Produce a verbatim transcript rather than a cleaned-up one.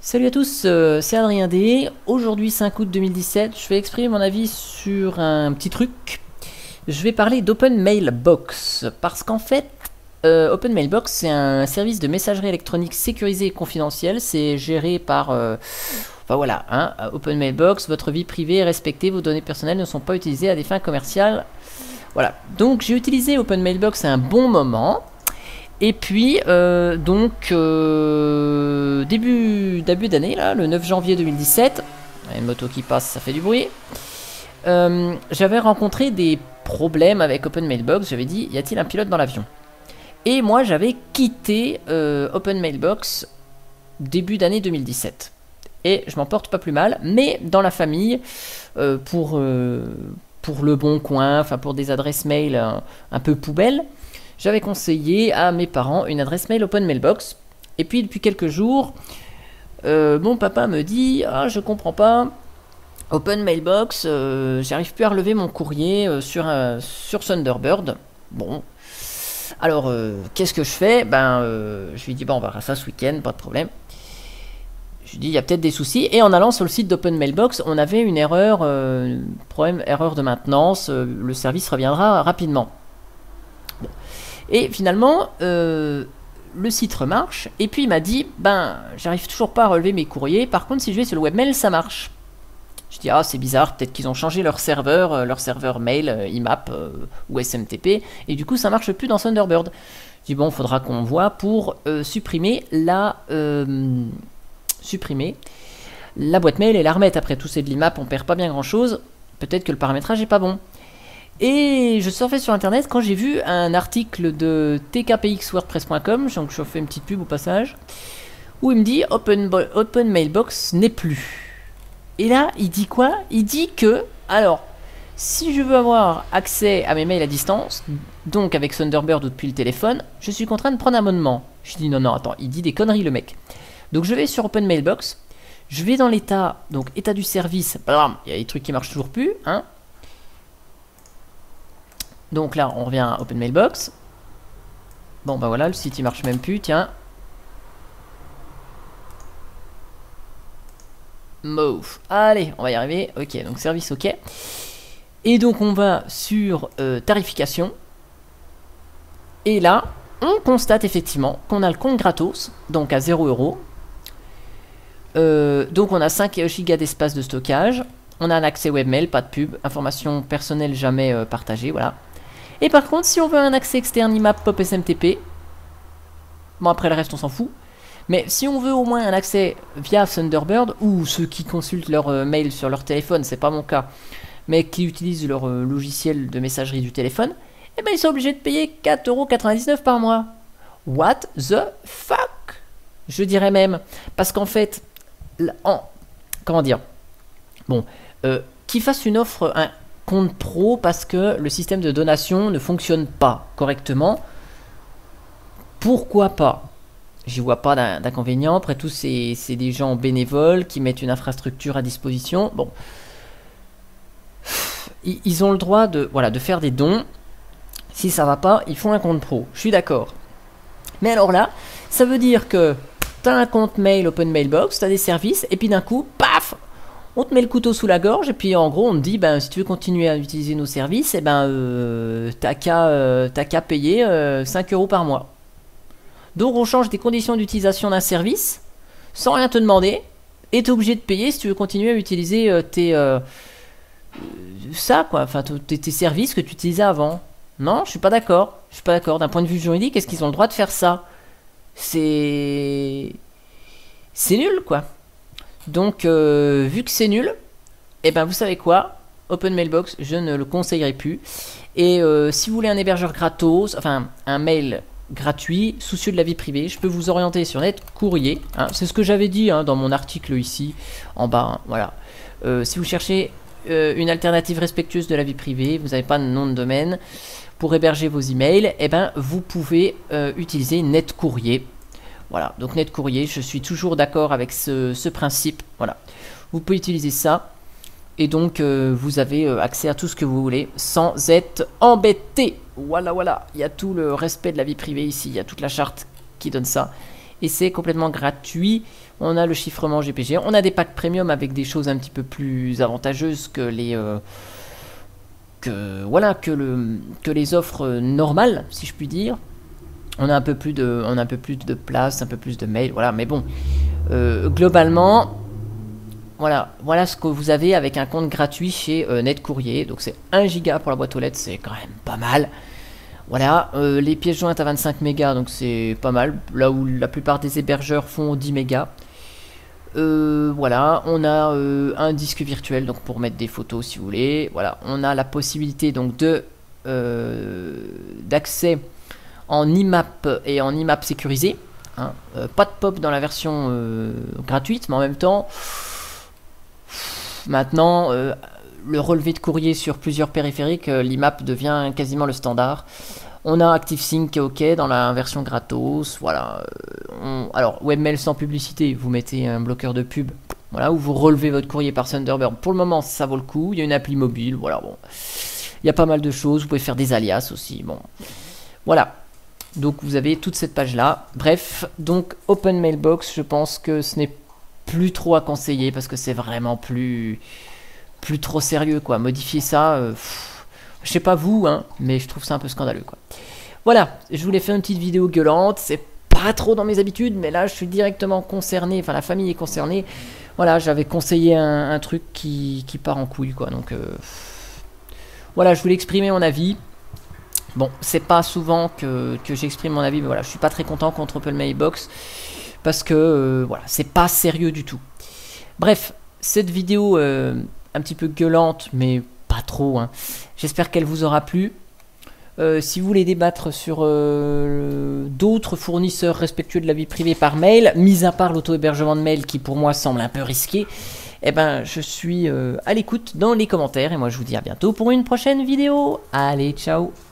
Salut à tous, euh, c'est Adrien D. Aujourd'hui cinq août deux mille dix-sept, je vais exprimer mon avis sur un petit truc. Je vais parler d'Open Mailbox parce qu'en fait, euh, Open Mailbox c'est un service de messagerie électronique sécurisé et confidentiel. C'est géré par, euh, enfin voilà, hein, Open Mailbox. Votre vie privée est respectée, vos données personnelles ne sont pas utilisées à des fins commerciales. Voilà. Donc j'ai utilisé Open Mailbox à un bon moment. Et puis, euh, donc, euh, début, début d'année, là, le neuf janvier deux mille dix-sept, il y a une moto qui passe, ça fait du bruit, euh, j'avais rencontré des problèmes avec Open Mailbox. J'avais dit, y a-t-il un pilote dans l'avion? Et moi, j'avais quitté euh, Open Mailbox début d'année deux mille dix-sept. Et je m'en porte pas plus mal, mais dans la famille, euh, pour, euh, pour le bon coin, enfin pour des adresses mail un, un peu poubelles, j'avais conseillé à mes parents une adresse mail Open Mailbox. Et puis depuis quelques jours, euh, mon papa me dit « Ah, je comprends pas, Open Mailbox, euh, j'arrive plus à relever mon courrier euh, sur, euh, sur Thunderbird. » Bon, alors euh, qu'est-ce que je fais? Ben, euh, je lui dis « Bon, on verra ça ce week-end, pas de problème. » Je lui dis « Il y a peut-être des soucis. » Et en allant sur le site d'Open Mailbox, on avait une erreur, euh, problème, erreur de maintenance, euh, le service reviendra rapidement. Bon. Et finalement, euh, le site remarche. Et puis il m'a dit, ben, j'arrive toujours pas à relever mes courriers. Par contre, si je vais sur le webmail, ça marche. Je dis, ah, c'est bizarre, peut-être qu'ils ont changé leur serveur, euh, leur serveur mail, euh, I M A P euh, ou S M T P. Et du coup, ça marche plus dans Thunderbird. Je dis, bon, il faudra qu'on voit pour euh, supprimer la... Euh, supprimer la boîte mail et la remettre. Après tout, c'est de l'I M A P, on perd pas bien grand-chose. Peut-être que le paramétrage est pas bon. Et je surfais sur internet quand j'ai vu un article de t k p x wordpress point com, donc je fais une petite pub au passage, où il me dit Open, Open Mailbox n'est plus. Et là, il dit quoi? Il dit que, alors, si je veux avoir accès à mes mails à distance, donc avec Thunderbird ou depuis le téléphone, je suis contraint de prendre un abonnement. Je dis non, non, attends, il dit des conneries le mec. Donc je vais sur Open Mailbox, je vais dans l'état, donc état du service, blam, il y a des trucs qui marchent toujours plus, hein. Donc là, on revient à Open Mailbox. Bon, bah voilà, le site il marche même plus, tiens. Move. Allez, on va y arriver. Ok, donc service ok. Et donc on va sur euh, tarification. Et là, on constate effectivement qu'on a le compte gratos, donc à zéro euros. Euh, donc on a cinq gigas d'espace de stockage. On a un accès webmail, pas de pub. Informations personnelles jamais euh, partagées, voilà. Et par contre, si on veut un accès externe I M A P, P O P, S M T P, bon après le reste on s'en fout, mais si on veut au moins un accès via Thunderbird, ou ceux qui consultent leur euh, mail sur leur téléphone, c'est pas mon cas, mais qui utilisent leur euh, logiciel de messagerie du téléphone, eh ben ils sont obligés de payer quatre euros quatre-vingt-dix-neuf par mois. What the fuck? Je dirais même, parce qu'en fait, en, comment dire, bon, euh, qu'ils fassent une offre, un compte pro parce que le système de donation ne fonctionne pas correctement, pourquoi pas? J'y vois pas d'inconvénient. Après tout, c'est des gens bénévoles qui mettent une infrastructure à disposition. Bon, ils, ils ont le droit de, voilà, de faire des dons. Si ça va pas, ils font un compte pro. Je suis d'accord. Mais alors là, ça veut dire que tu as un compte mail Open Mailbox, tu as des services, et puis d'un coup, paf, on te met le couteau sous la gorge, et puis en gros on te dit, ben, si tu veux continuer à utiliser nos services, eh ben, euh, t'as qu'à euh, t'as qu'à payer euh, cinq euros par mois. Donc on change des conditions d'utilisation d'un service, sans rien te demander, et tu es obligé de payer si tu veux continuer à utiliser euh, tes, euh, ça, quoi, enfin, tes, tes services que tu utilisais avant. Non, je suis pas d'accord. Je suis pas d'accord. D'un point de vue juridique, est-ce qu'ils ont le droit de faire ça? C'est... C'est nul, quoi. Donc, euh, vu que c'est nul, et eh ben vous savez quoi, Open Mailbox, je ne le conseillerais plus. Et euh, si vous voulez un hébergeur gratos, enfin un mail gratuit, soucieux de la vie privée, je peux vous orienter sur NetCourrier. Hein, c'est ce que j'avais dit hein, dans mon article ici, en bas. Hein, voilà. Euh, si vous cherchez euh, une alternative respectueuse de la vie privée, vous n'avez pas de nom de domaine pour héberger vos emails, et eh ben vous pouvez euh, utiliser NetCourrier. Voilà, donc NetCourrier, je suis toujours d'accord avec ce, ce principe. Voilà, vous pouvez utiliser ça. Et donc, euh, vous avez euh, accès à tout ce que vous voulez sans être embêté. Voilà, voilà. Il y a tout le respect de la vie privée ici. Il y a toute la charte qui donne ça. Et c'est complètement gratuit. On a le chiffrement G P G. On a des packs premium avec des choses un petit peu plus avantageuses que les euh, que voilà que le que les offres normales, si je puis dire. On a un peu plus de on a un peu plus de place, un peu plus de mail, voilà. Mais bon, euh, globalement, voilà, voilà ce que vous avez avec un compte gratuit chez euh, NetCourrier. Donc c'est un giga pour la boîte aux lettres, c'est quand même pas mal. Voilà, euh, les pièces jointes à vingt-cinq mégas, donc c'est pas mal. Là où la plupart des hébergeurs font dix mégas. Euh, voilà, on a euh, un disque virtuel donc pour mettre des photos si vous voulez. Voilà, on a la possibilité donc de euh, d'accès en I M A P et en I M A P sécurisé. Hein. Euh, pas de pop dans la version euh, gratuite, mais en même temps, maintenant, euh, le relevé de courrier sur plusieurs périphériques, euh, l'I M A P devient quasiment le standard. On a ActiveSync qui est OK dans la version gratos. Voilà. On... Alors, webmail sans publicité, vous mettez un bloqueur de pub. Voilà, ou vous relevez votre courrier par Thunderbird. Pour le moment, ça vaut le coup. Il y a une appli mobile. Voilà, bon. Il y a pas mal de choses. Vous pouvez faire des alias aussi. Bon. Voilà. Donc, vous avez toute cette page-là. Bref, donc, Open Mailbox, je pense que ce n'est plus trop à conseiller parce que c'est vraiment plus, plus trop sérieux, quoi. Modifier ça... Euh, pff, je sais pas vous, hein, mais je trouve ça un peu scandaleux, quoi. Voilà, je voulais faire une petite vidéo gueulante. C'est pas trop dans mes habitudes, mais là, je suis directement concerné. Enfin, la famille est concernée. Voilà, j'avais conseillé un, un truc qui, qui part en couille, quoi. Donc, euh, voilà, je voulais exprimer mon avis. Bon, c'est pas souvent que, que j'exprime mon avis, mais voilà, je suis pas très content contre Open Mailbox parce que, euh, voilà, c'est pas sérieux du tout. Bref, cette vidéo euh, un petit peu gueulante, mais pas trop, hein. J'espère qu'elle vous aura plu. Euh, si vous voulez débattre sur euh, d'autres fournisseurs respectueux de la vie privée par mail, mis à part l'auto-hébergement de mail qui pour moi semble un peu risqué, eh ben, je suis euh, à l'écoute dans les commentaires et moi je vous dis à bientôt pour une prochaine vidéo. Allez, ciao!